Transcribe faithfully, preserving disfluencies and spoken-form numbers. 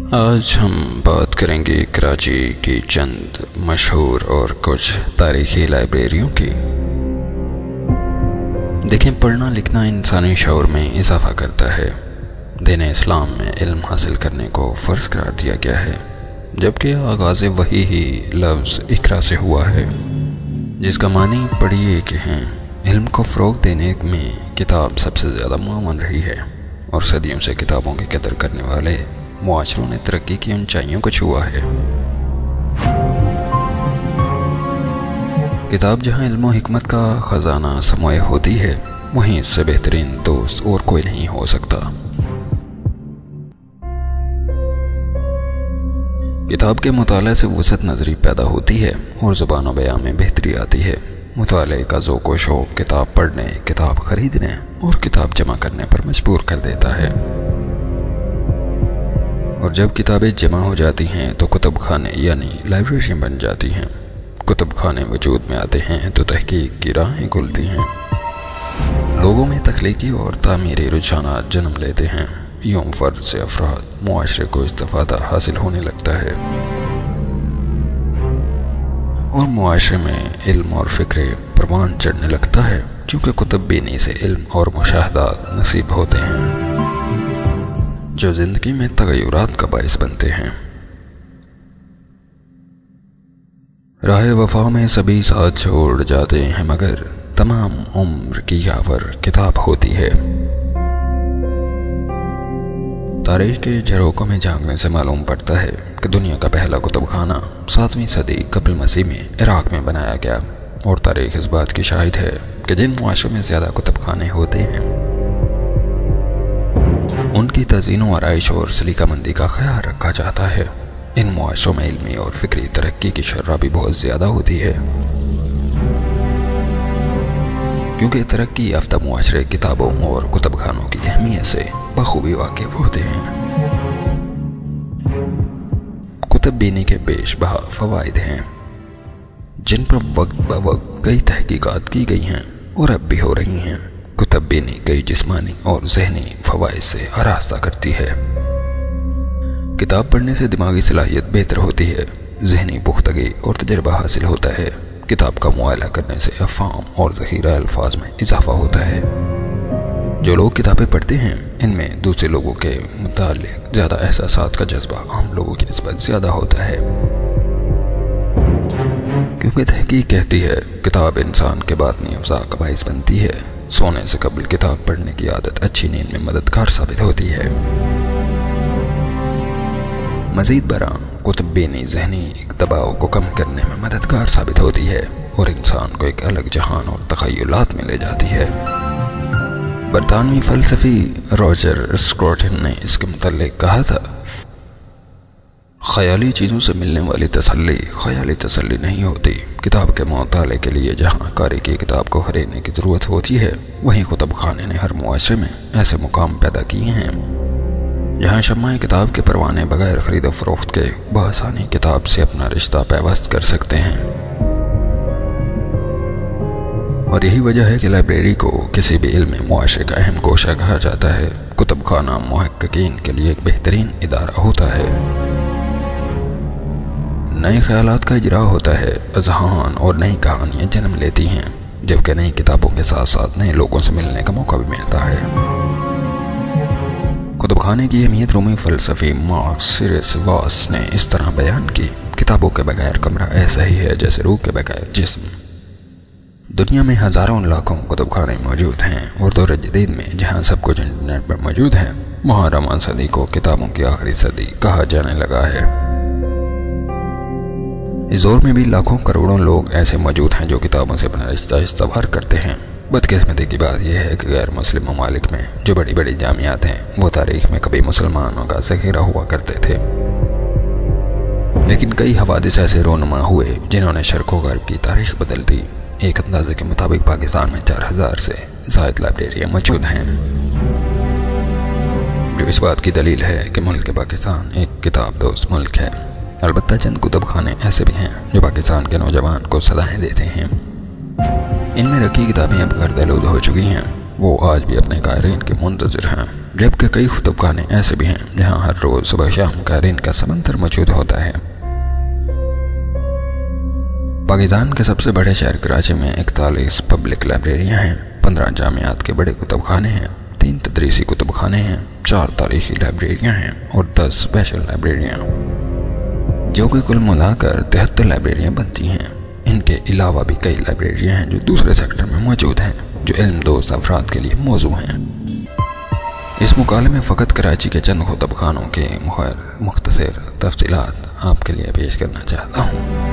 آج ہم بات کریں گے کراچی کی چند مشہور اور کچھ تاریخی لائبریریوں کی۔ دیکھیں، پڑھنا لکھنا انسانی شعور میں اضافہ کرتا ہے۔ دین اسلام میں علم حاصل کرنے کو فرض قرار دیا گیا ہے، جبکہ آغاز وحی ہی لفظ اقرا سے ہوا ہے، جس کا معنی پڑھیے کہ ہیں۔ علم کو فروغ دینے میں کتاب سب سے زیادہ معاون رہی ہے، اور صدیوں سے کتابوں کی قدر کرنے والے معاشروں نے ترقی کی اونچائیوں کو چھوا ہے۔ کتاب جہاں علم و حکمت کا خزانہ سموئے ہوتی ہے، وہیں اس سے بہترین دوست اور کوئی نہیں ہو سکتا۔ کتاب کے مطالعے سے وسعت نظری پیدا ہوتی ہے اور زبان و بیان میں بہتری آتی ہے۔ مطالعے کا ذوق و شوق کتاب پڑھنے، کتاب خریدنے اور کتاب جمع کرنے پر مجبور کر دیتا ہے، اور جب کتابیں جمع ہو جاتی ہیں تو کتب خانے یعنی لائبریریاں بن جاتی ہیں۔ کتب خانے وجود میں آتے ہیں تو تحقیق کی راہیں کھلتی ہیں، لوگوں میں تخلیقی اور تعمیری رجحانات جنم لیتے ہیں۔ یوں فرد سے افراد معاشرے کو استفادہ حاصل ہونے لگتا ہے، اور معاشرے میں علم اور فکر پروان چڑھنے لگتا ہے، کیونکہ کتب بینی سے علم اور مشاہدات نصیب ہوتے ہیں جو زندگی میں تغیرات کا باعث بنتے ہیں۔ راہ وفا میں سبھی ساتھ چھوڑ جاتے ہیں، مگر تمام عمر کی یاور کتاب ہوتی ہے۔ تاریخ کے جھروکوں میں جھانکنے سے معلوم پڑتا ہے کہ دنیا کا پہلا کتب خانہ ساتویں صدی قبل مسیح میں عراق میں بنایا گیا، اور تاریخ اس بات کی شاہد ہے کہ جن معاشروں میں زیادہ کتب خانے ہوتے ہیں، ان کی تزئین و آرائش اور سلیقہ مندی کا خیال رکھا جاتا ہے۔ ان معاشروں میں علمی اور فکری ترقی کی شرح بھی بہت زیادہ ہوتی ہے، کیونکہ ترقی یافتہ معاشرے کتابوں اور کتب خانوں کی اہمیت سے بخوبی واقف ہوتے ہیں۔ کتب بینی کے بیش بہا فوائد ہیں، جن پر وقت بہ وقت کئی تحقیقات کی گئی ہیں اور اب بھی ہو رہی ہیں۔ کتب بینی کئی جسمانی اور ذہنی فوائد سے آراستہ کرتی ہے۔ کتاب پڑھنے سے دماغی صلاحیت بہتر ہوتی ہے، ذہنی پختگی اور تجربہ حاصل ہوتا ہے۔ کتاب کا معائلہ کرنے سے افہام اور ذخیرہ الفاظ میں اضافہ ہوتا ہے۔ جو لوگ کتابیں پڑھتے ہیں، ان میں دوسرے لوگوں کے متعلق زیادہ احساسات کا جذبہ عام لوگوں کی نسبت زیادہ ہوتا ہے، کیونکہ تحقیق کہتی ہے کتاب انسان کے باطنی افزا کا باعث بنتی ہے۔ سونے سے قبل کتاب پڑھنے کی عادت اچھی نیند میں مددگار ثابت ہوتی ہے۔ مزید برآں کتب بینی ذہنی دباؤ کو کم کرنے میں مددگار ثابت ہوتی ہے اور انسان کو ایک الگ جہان اور تخیلات میں لے جاتی ہے۔ برطانوی فلسفی روجر اسکروٹن نے اس کے متعلق کہا تھا، خیالی چیزوں سے ملنے والی تسلی خیالی تسلی نہیں ہوتی۔ کتاب کے مطالعے کے لیے جہاں قاری کی کتاب کو خریدنے کی ضرورت ہوتی ہے، وہیں کتب خانے نے ہر معاشرے میں ایسے مقام پیدا کیے ہیں جہاں شمع کتاب کے پروانے بغیر خرید و فروخت کے بآسانی کتاب سے اپنا رشتہ پیوست کر سکتے ہیں۔ اور یہی وجہ ہے کہ لائبریری کو کسی بھی علم معاشرے کا اہم گوشہ کہا جاتا ہے۔ کتب خانہ محققین کے لیے ایک بہترین ادارہ ہوتا ہے، نئے خیالات کا اجراء ہوتا ہے، اذہان اور نئی کہانیاں جنم لیتی ہیں، جبکہ نئی کتابوں کے ساتھ ساتھ نئے لوگوں سے ملنے کا موقع بھی ملتا ہے۔ کتب خانے کی اہمیت رومی فلسفی مارکس سیریس واس نے اس طرح بیان کی، کتابوں کے بغیر کمرہ ایسا ہی ہے جیسے روح کے بغیر جسم۔ دنیا میں ہزاروں لاکھوں کتب خانے موجود ہیں، اور دور جدید میں جہاں سب کچھ انٹرنیٹ پر موجود ہے، وہاں رواں صدی کو کتابوں کی آخری صدی کہا جانے لگا ہے۔ اس دور میں بھی لاکھوں کروڑوں لوگ ایسے موجود ہیں جو کتابوں سے اپنا رشتہ استوار کرتے ہیں۔ بدقسمتی کی بات یہ ہے کہ غیر مسلم ممالک میں جو بڑی بڑی جامعات ہیں، وہ تاریخ میں کبھی مسلمانوں کا ذخیرہ ہوا کرتے تھے، لیکن کئی حوادث ایسے رونما ہوئے جنہوں نے شرق و غرب کی تاریخ بدل دی۔ ایک اندازے کے مطابق پاکستان میں چار ہزار سے زائد لائبریریاں موجود ہیں، جو اس بات کی دلیل ہے کہ ملک پاکستان ایک کتاب دوست ملک ہے۔ البتہ چند کتب خانے ایسے بھی ہیں جو پاکستان کے نوجوان کو صدائیں دیتے ہیں۔ ان میں رکھی کتابیں اب گردآلود ہو چکی ہیں، وہ آج بھی اپنے قائرین کے منتظر ہیں۔ جبکہ کئی کتب خانے ایسے بھی ہیں جہاں ہر روز صبح شام قارئین کا سمندر موجود ہوتا ہے۔ پاکستان کے سب سے بڑے شہر کراچی میں اکتالیس پبلک لائبریریاں ہیں، پندرہ جامعات کے بڑے کتب خانے ہیں، تین تدریسی کتب خانے ہیں، چار تاریخی لائبریریاں ہیں اور دس اسپیشل لائبریریاں، جو کہ کل ملا کر تہتر لائبریریاں بنتی ہیں۔ ان کے علاوہ بھی کئی لائبریریاں ہیں جو دوسرے سیکٹر میں موجود ہیں، جو علم دوست افراد کے لیے موزوں ہیں۔ اس مقالے میں فقط کراچی کے چند کتب خانوں کے مختصر تفصیلات آپ کے لیے پیش کرنا چاہتا ہوں۔